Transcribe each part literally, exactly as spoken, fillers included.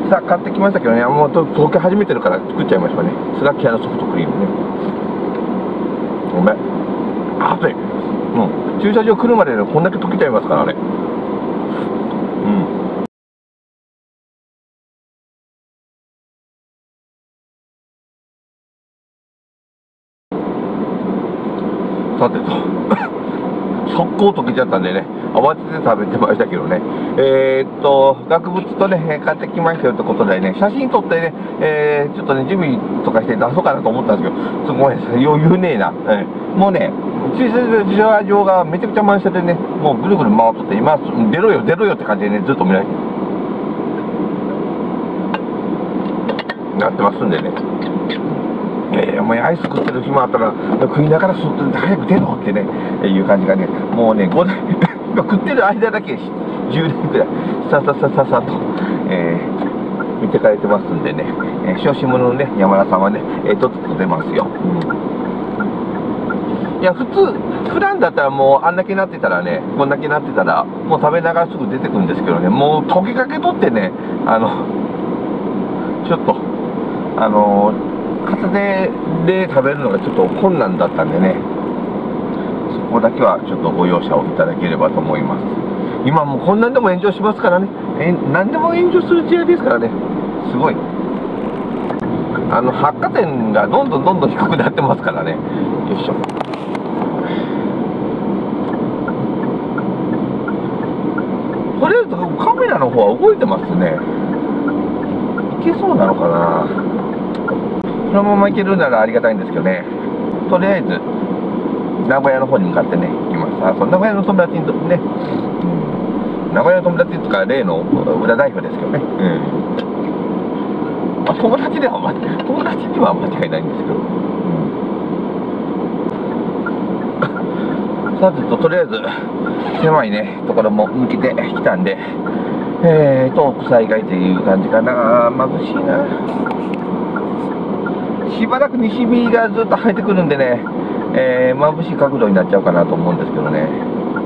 さあ買ってきましたけどね、もうと溶け始めてるから作っちゃいましたね。スガキ屋のソフトクリームね。ごめん、熱い。うん、駐車場来るまででこんだけ溶けちゃいますからね。うん、さてと速攻溶けちゃったんでね、慌てて食べてましたけどね。えー、っと額縁とね買ってきましたよってことでね、写真撮ってね、えー、ちょっとね準備とかして出そうかなと思ったんですけど、すごい余裕ねえな、えー、もうね駐車場がめちゃくちゃ満車でね、もうぐるぐる回っとって、今出ろよ出ろよって感じでねずっと見られてなってますんでね。えー、もうアイス食ってる暇あったら食いながら外で早く出ろってね、えー、いう感じがね、もうねごだい食ってる間だけじゅうねんくらいさささささと、えー、見てかれてますんでね、えー、小心者のね山田さんはね、えー、とっとと出ますよ。うん、いや普通普段だったらもうあんだけなってたらね、こんだけなってたらもう食べながらすぐ出てくるんですけどね、もう溶けかけとってね、あのちょっとあの片手で食べるのがちょっと困難だったんでね、そこだけはちょっとご容赦をいただければと思います。今もうこんなんでも炎上しますからね、え何でも炎上する時代ですからね、すごいあの発火点がどんどんどんどん低くなってますからね。よいしょ。とりあえずカメラの方は動いてますね。いけそうなのかな。そのまま行けるならありがたいんですけどね。とりあえず名古屋の方に向かってね行きます。あ、その名古屋の友達にとね、うん、名古屋の友達とか例の裏代表ですけどね、うん、まあ、友達では、ま、友達には間違いないんですけど、うん、さてととりあえず狭いねところも抜けてきたんで、えーと災害という感じかな。眩しいな。しばらく西日がずっと入ってくるんでね、えー、眩しい角度になっちゃうかなと思うんですけどね。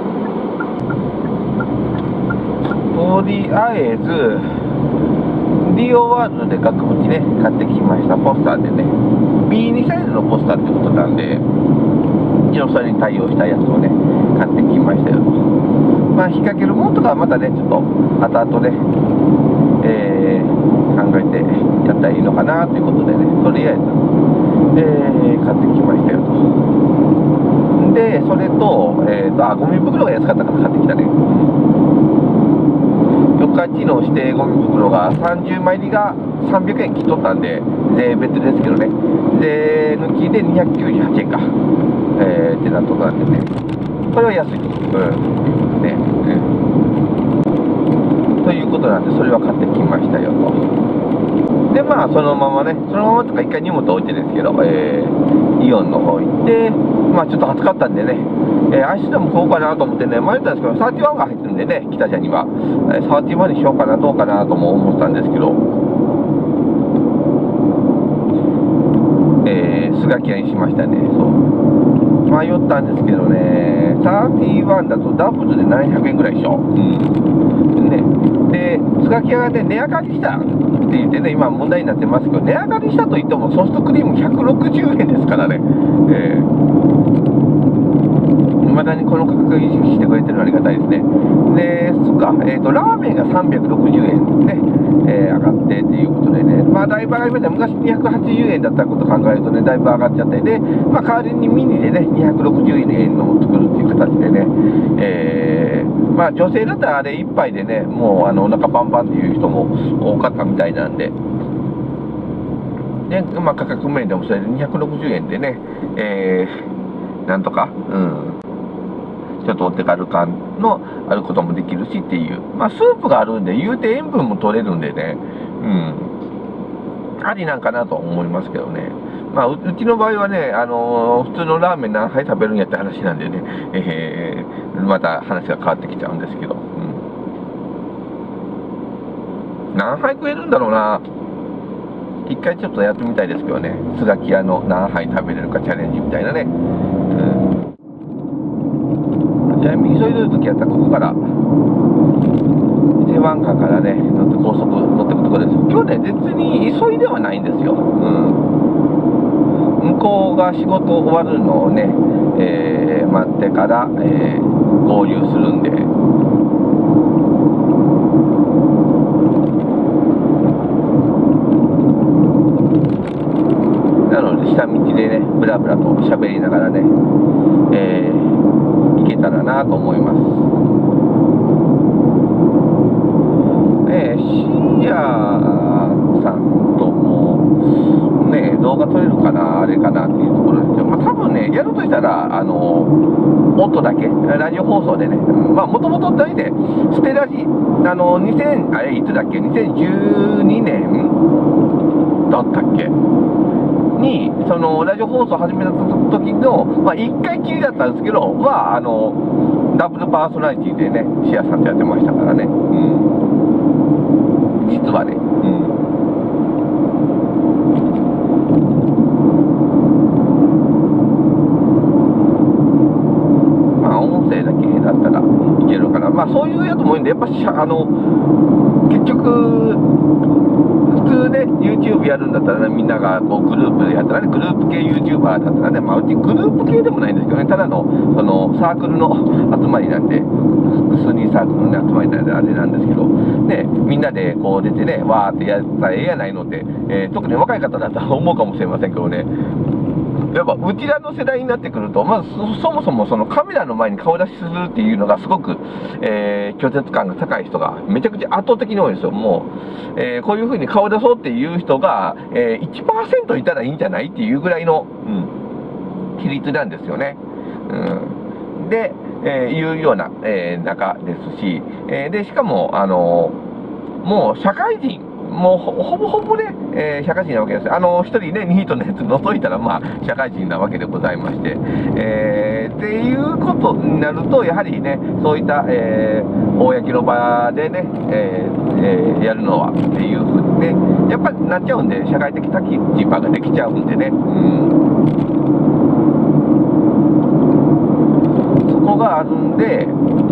とりあえずリオワールドで額縁ね買ってきました。ポスターでね ビーツー サイズのポスターってことなんで、一応それに対応したやつをね買ってきましたよと。まあ引っ掛けるものとかはまたねちょっと後々ね、えー考えてやったらいいのかなということでね、とりあえず、えー、買ってきましたよと。でそれと、えーと、あ、ゴミ袋が安かったから買ってきたね。四日市の指定ゴミ袋がさんじゅうまい入りがさんびゃくえん切っとったんで、税別ですけどね、税抜きでにひゃくきゅうじゅうはちえんか、えー、ってなっとったんでね、これは安いと。うんね、うん、ということなんで、それは買ってきましたよと。でまあそのままね、そのままとか一回荷物置いてですけど、えー、イオンの方行って、まあちょっと暑かったんでね、えー、アイスでも買おうかなと思ってね迷ったんですけど、サーティワンが入ってるんでね、北茶には、えー、サーティワンにしようかなどうかなとも思ったんですけど、えー、スガキ屋にしましたね。そう迷ったんですけどね、サーティワンだとダブルでななひゃくえんぐらいでしょ。うんね、でスガキ屋がね値上がりしたって言ってね今問題になってますけど、値上がりしたといってもソフトクリームひゃくろくじゅうえんですからね、えー、未だにこの価格維持してくれてるのありがたいですね。でそっか、えーとラーメンがさんびゃくろくじゅうえんね、えー、上がってっていうことでね、まあだいぶ上がりました。昔にひゃくはちじゅうえんだったことを考えるとねだいぶ上がっちゃって、でまあ代わりにミニでねにひゃくろくじゅうえんのを作るっていう形でね、えー、まあ女性だったらあれいっぱいでねもうあのお腹パンパンっていう人も多かったみたいなんで、で、まあ、価格面でもそれでにひゃくろくじゅうえんでね、えー、なんとか、うん、ちょっとお手軽感のあることもできるしっていう、まあ、スープがあるんで言うて塩分も取れるんでね、うん、ありなんかなと思いますけどね。まあ、う, うちの場合はね、あのー、普通のラーメン何杯食べるんやって話なんでね、えー、また話が変わってきちゃうんですけど、うん、何杯食えるんだろうな。一回ちょっとやってみたいですけどね、スガキ屋の何杯食べれるかチャレンジみたいなね、うん、じゃあ急いでる時やったらここから伊勢湾岸からね乗って高速乗ってくところです。今とね、別に急いではないんですよ。うん。向こうが仕事終わるのをね、えー、待ってから、えー、合流するんで。なので、下道でね、ぶらぶらと喋りながらね、えー、行けたらなと思います。えー、シーアさんとも、ね、動画撮れるかな、あれかなっていうところですけど、まあ、多分ね、やるとしたら、あの、音だけ、ラジオ放送でね、まあ、もともと大体、ステラジ、あの、にせん、あれ、いつだっけ、にせんじゅうにねんだったっけに、その、ラジオ放送始めた時の、まあ、いっかいきりだったんですけど、まあ、あの、ダブルパーソナリティでね、シアさんとやってましたからね、うん。実はね、うん。だったらいけるかな。まあそういうやつもいいんで、やっぱしあの結局普通ね YouTube やるんだったらね、みんながこうグループでやったらね、グループ系 YouTuber だったらね、まあうちグループ系でもないんですけどね、ただのそのサークルの集まりなんで、複数人サークルの、ね、集まりなんであれなんですけどね、みんなでこう出てね、わーってやったらええやないので、えー、特に若い方だったら思うかもしれませんけどね、やっぱうちらの世代になってくると、まず そ, そもそもそのカメラの前に顔出しするっていうのがすごく、えー、拒絶感が高い人がめちゃくちゃ圧倒的に多いんですよ。もう、えー、こういう風に顔出そうっていう人が、えー、いちパーセント いたらいいんじゃないっていうぐらいの、うん、比率なんですよね。うん、で、えー、いうような、えー、中ですし、えー、でしかもあのー、もう社会人もうほぼほぼね、えー、社会人なわけです。あの、一人ね、ニートのやつ除いたら、まあ、社会人なわけでございまして、えー、っていうことになると、やはりね、そういった、えー、公の場でね、えーえー、やるのはっていうふうにね、やっぱりなっちゃうんで、社会的立場ができちゃうんでね、うん、そこがあるんで、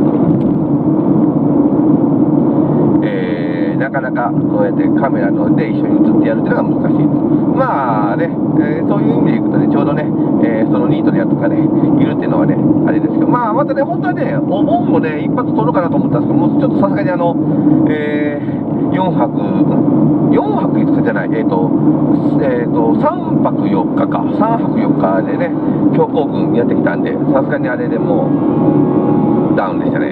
なかなかこうやってカメラので一緒に映ってやるっていうのが難しいと。まあね、えー、そういう意味でいくとね、ちょうどね、えー、そのニートのやつとかね、いるっていうのはね、あれですけど、まあまたね、本当はね、お盆もね、一発撮ろうかなと思ったんですけど、もうちょっとさすがにあの、えー、よんはく、よんはくいつかじゃない、えっ、ー、と、えっ、ー、と、さんぱくよっかか、さんぱくよっかでね、強行軍やってきたんで、さすがにあれでもう、ダウンでしたね。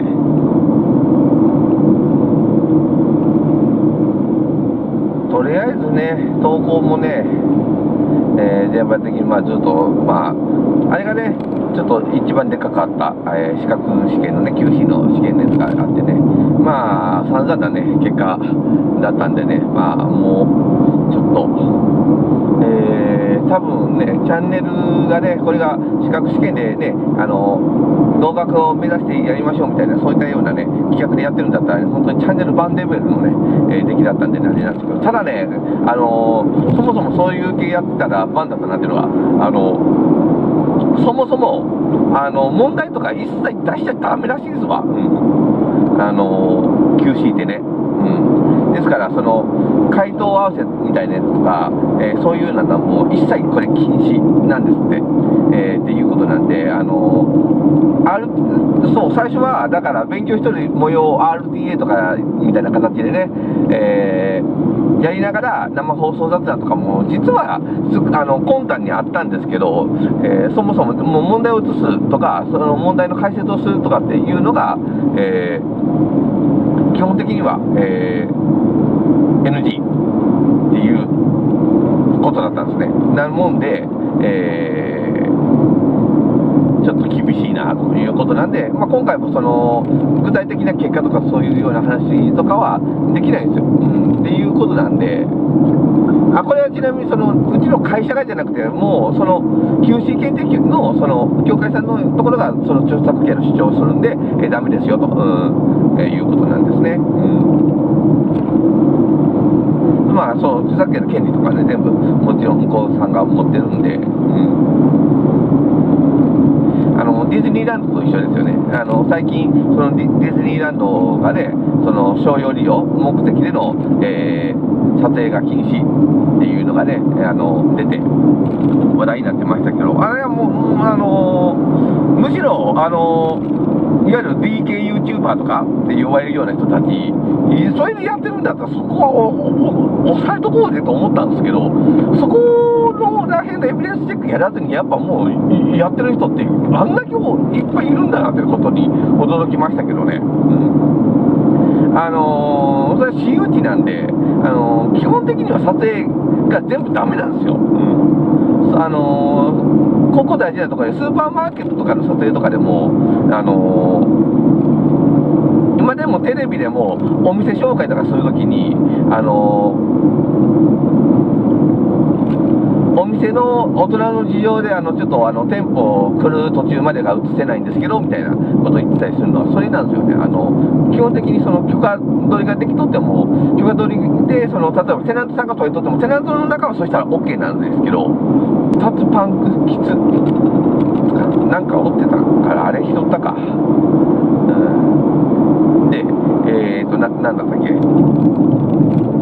とりあえずね、投稿もね、えー、全般的にまあずっと、まあ、あれがね、ちょっと一番でかかった、えー、資格試験のね、キューシー の試験のやつがあってね、まあ、散々なね、結果だったんでね、まあ、もう、ちょっと、えー、多分ね、チャンネルがね、これが資格試験でね、あの、動画を目指してやりましょうみたいな、そういったようなね、企画でやってるんだったら、ね、本当にチャンネル版レベルのね、えー、出来だったんでね、あれなんですけど、ただね、あのー、そもそもそういう系やってたら版だったなっていうのは、あのー、そもそも、あの、問題とか一切出しちゃダメらしいですわ。うん、あのー、キューシー ってね。うん、ですから、その、回答合わせみたいなやつとか、えー、そういうのはもう一切これ禁止なんですって、えー、っていうことなんで、あのー、R、そう、最初は、だから勉強しとる模様を アールティーエー とかみたいな形でね、えー、やりながら生放送雑談とかも実はあの魂胆にあったんですけど、えー、そもそももう問題を移すとか、その問題の解説をするとかっていうのが、えー、基本的には、えー、エヌジー っていうことだったんですね。なもんで、えー、ちょっと厳しいなということなんで、まあ、今回もその具体的な結果とかそういうような話とかはできないんですよ、うん、っていうことなんで、あ、これはちなみにそのうちの会社がじゃなくて、もうその キューシー 検定局のその協会さんのところがその著作権の主張をするんで、えー、ダメですよと、うんえー、いうことなんですね。うん、まあそう著作権の権利とかね、全部もちろん向こうさんが持ってるんで、うん、あのディズニーランドと一緒ですよね。あの最近そのディズニーランドがね、その商用利用目的での、えー撮影が禁止っていうのがね、あの出て話題になってましたけど、あれはもう、あのむしろ、あのいわゆる ディーケーユーチューバー とかって呼ばれるような人たち、それでやってるんだったら、そこは抑えとこうぜと思ったんですけど、そこのらへんのエビデンスチェックやらずに、やっぱもうやってる人って、あんだけいっぱいいるんだなってことに驚きましたけどね。うん、あのー、それは私有地なんで、あのー、基本的には撮影が全部ダメなんですよ。うん、あのー、ここ大事なところで、スーパーマーケットとかの撮影とかでも、あのー、今でもテレビでもお店紹介とかするときに、あのー、お店の大人の事情であのちょっとあの店舗来る途中までが映せないんですけどみたいなことを言ってたりするのはそれなんですよね。あの基本的にその許可取りができとっても、許可取りでその例えばテナントさんが取りとってもテナントの中はそしたら OK なんですけど、タツパンクキツなんか折ってたからあれ拾ったか、うん、でえーとな、なんだったっけ、